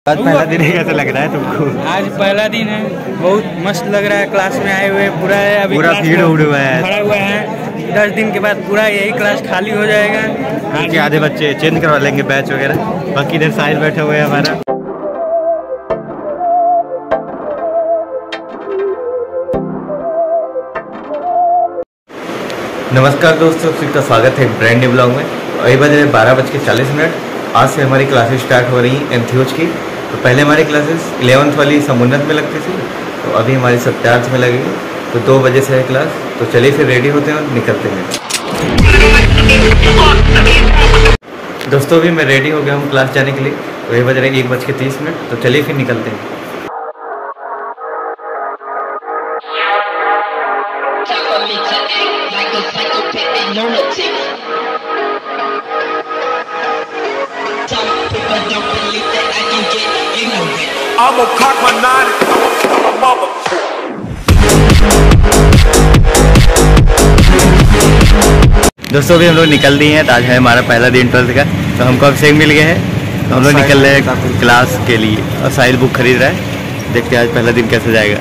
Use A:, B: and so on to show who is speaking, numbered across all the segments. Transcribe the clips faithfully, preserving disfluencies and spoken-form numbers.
A: आज पहला दिन है, कैसा लग रहा है तुमको?
B: आज पहला दिन है, बहुत मस्त लग रहा है। क्लास में आए हुए पूरा है, अभी
A: पूरा भीड़ उड़ हुआ है,
B: भरा हुआ है। दस दिन के बाद पूरा यही क्लास खाली हो जाएगा।
A: क्योंकि आधे बच्चे चेंज करवा लेंगे बैच वगैरह। बाकी इधर साहिल बैठे हुए हैं हमारा। नमस्कार दोस्तों, सबका स्वागत है ब्रांड न्यू ब्लॉग में। अभी बज रहे बारह बज के चालीस मिनट। आज से हमारी क्लासेस स्टार्ट हो रही हैं एंथ्योज की। तो पहले हमारी क्लासेस इलेवंथ वाली समुन्नत में लगती थी, तो अभी हमारी सत्यार्थ में लगेगी। तो दो बजे से है क्लास। तो चलिए फिर रेडी होते हैं और निकलते हैं। दोस्तों अभी मैं रेडी हो गया हूँ क्लास जाने के लिए। तो ये बज रहे एक बज के तीस मिनट। तो चलिए फिर निकलते हैं।
C: I'ma cock my nine, mother.
A: दोस्तों अभी हम लोग निकल दिए हैं। तो आज है हमारा पहला दिन ट्वेल्थ का। तो हमको अभिषेक मिल गए हैं, तो हम लोग निकल रहे हैं क्लास के लिए। और साहिल बुक खरीद रहा है। देखते हैं आज पहला दिन कैसे जाएगा।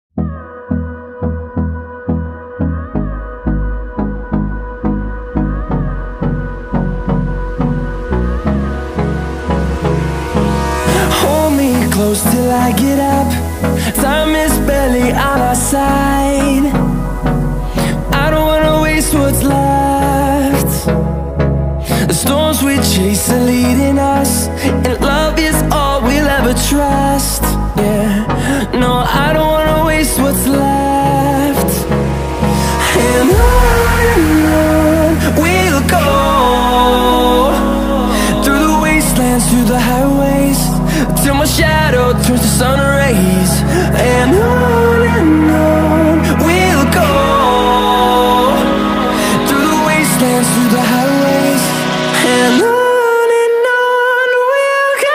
D: Close till I get up. Time is barely on our side. I don't wanna waste what's left. The storms we chase are leading us, and love is all we'll ever trust. Yeah, no, I don't wanna waste what's left. And on and on we'll go, through the wastelands, through the highways, till my shadow turns to sun rays. And on and on we'll go, through the wastelands, through the highways. And on and on we'll go.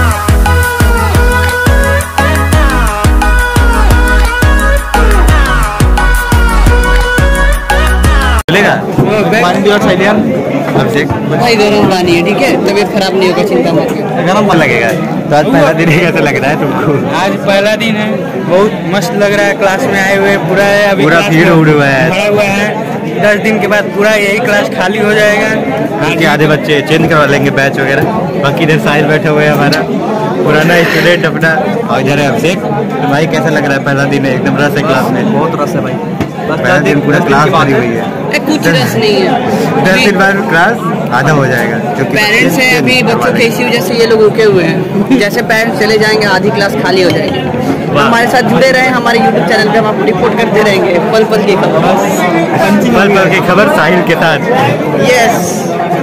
A: चलेगा पानी और साइलियन अभिषेक
B: भाई दोनों पानी है, ठीक है। तबीयत खराब नहीं होगा, चिंता मत करो।
A: गरम मन लगेगा। तो आज पहला दिन है, कैसा लग रहा है तुमको?
B: आज पहला दिन है, बहुत मस्त लग रहा है। क्लास में आए हुए पूरा है, अभी
A: पूरा भीड़ उड़ हुआ है,
B: भरा हुआ है। दस दिन के बाद पूरा यही क्लास खाली हो जाएगा।
A: क्योंकि आधे बच्चे चेंज करवा लेंगे बैच वगैरह। बाकी इधर साहिल बैठे हुए हैं हमारा पुराना स्टूडेंट अपना। और इधर है अभिषेक। तो भाई कैसा लग रहा है पहला दिन है? एकदम रस है क्लास में, बहुत रस है भाई। पहला दिन पूरा क्लास भरी हुई है,
E: कुछ रस नहीं है।
A: दस दिन बाद क्लास आधा हो जाएगा। क्योंकि
E: पेरेंट्स हैं अभी बच्चों के इश्यू जैसे ये लोग रुके हुए हैं। जैसे पेरेंट्स चले जाएंगे आधी क्लास खाली हो जाएगी। तो हमारे साथ जुड़े रहे, हमारे यूट्यूब चैनल पे हम आपको रिपोर्ट करते रहेंगे पल पल की खबर।
A: पल पल की खबर साहिल के साथ।
E: यस।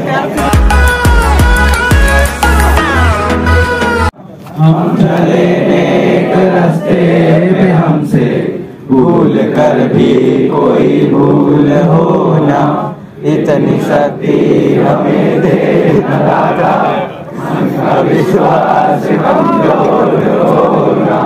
F: हम चले नेक रास्ते पे, हमसे भूल कर भी कोई भूल हो ना। इतनी शक्ति हमें दे दाता, हमका विश्वास कमजोर होना।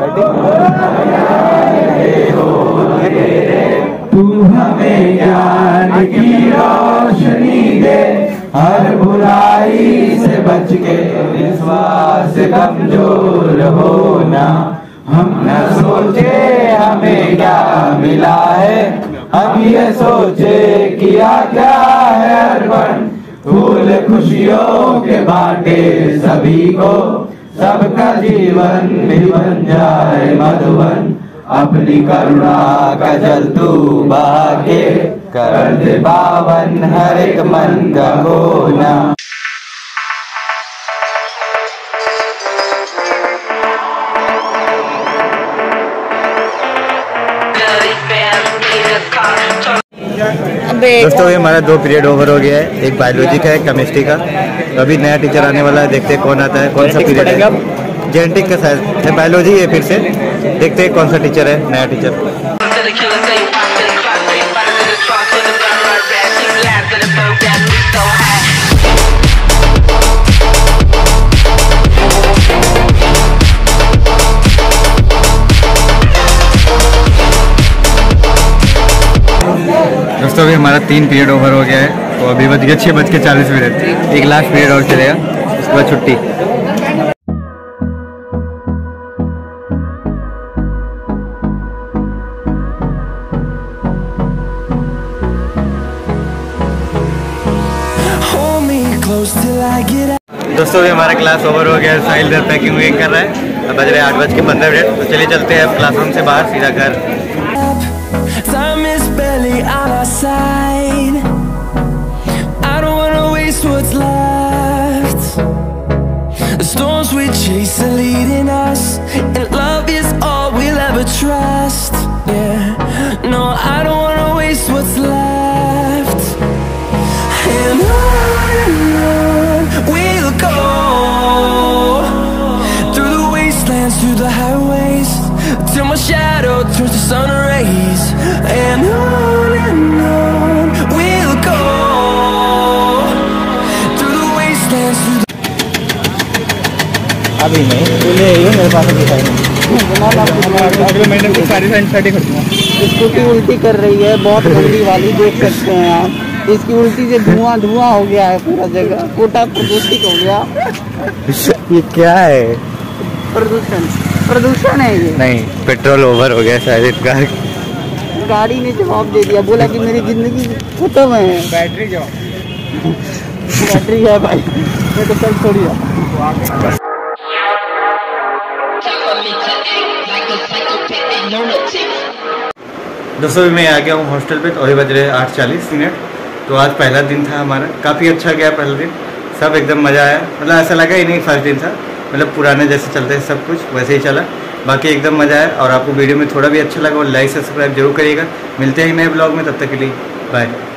F: तू हमें ज्ञान की रोशनी दे, हर बुराई से बच के विश्वास कमजोर होना। हम न सोचे हमें क्या मिला है, हम ये सोचे किया क्या है अर्पण। फूल खुशियों के बांटे सभी को, सबका जीवन भी बन जाए मधुवन। अपनी करुणा का जल तू बहा के, कर दे पावन हर एक मन का कोना।
A: दोस्तों ये हमारा दो पीरियड ओवर हो गया है। एक बायोलॉजी का है, केमिस्ट्री का। तो अभी नया टीचर आने वाला है, देखते हैं कौन आता है। कौन सा पीरियड है? जेनेटिक का शायद है। बायोलॉजी है फिर से, देखते हैं कौन सा टीचर है, नया टीचर। दोस्तों अभी हमारा तीन पीरियड ओवर हो गया है। तो अभी बज गया छः बज के चालीस मिनट। एक लास्ट पीरियड और चलेगा, उसके बाद छुट्टी। दोस्तों भी हमारा क्लास ओवर हो गया, साहिल इधर पैकिंग वैकिंग कर रहा है। अब बज रहे आठ बज के पंद्रह मिनट। तो चलिए चलते हैं अब क्लासरूम से बाहर सीधा घर।
D: Time is barely on our side. I don't wanna waste what's left. The storms we chase are leading us, and love is all we'll ever trust. Yeah, no, I don't wanna waste what's left. And on and on we'll go, through the wastelands, through the highways, till my shadow turns to sun rays. And on and on we'll go, through the wastelands, through the...
B: अभी नहीं बोले ये मेरे पास अभी है नहीं। अगले महीने को सारी साइड साइड खरीदूंगा।
E: स्कूटी उल्टी कर रही है, बहुत गंदी वाली, देख सकते हैं आप। इसकी उल्टी से धुआं धुआं हो गया है पूरा जगह, कोटा प्रदूषित हो गया।
A: ये क्या है?
E: प्रदूषण प्रदूषण है ये।
A: नहीं, पेट्रोल ओवर हो गया शायद इसका।
E: गाड़ी ने जवाब दे दिया, बोला कि मेरी जिंदगी खत्म है।
B: बैटरी जवाब
E: बैटरी है भाई, मैं तो कल छोड़ी है।
A: दोस्तों भी मैं आ गया हूँ हॉस्टल पे। तो अभी बज रहे आठ चालीस मिनट। तो आज पहला दिन था हमारा, काफ़ी अच्छा गया पहला दिन। सब एकदम मज़ा आया, मतलब ऐसा लगा ही नहीं फर्स्ट दिन था, मतलब पुराने जैसे चलते हैं सब कुछ वैसे ही चला। बाकी एकदम मज़ा आया। और आपको वीडियो में थोड़ा भी अच्छा लगा और लाइक सब्सक्राइब जरूर करिएगा। मिलते हैं नए ब्लॉग में, तब तक के लिए बाय।